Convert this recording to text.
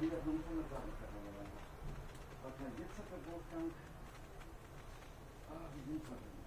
Jeder von uns 100 Sachen dabei. War kein Witz, der Wolfgang. Ah, wie sind wir denn?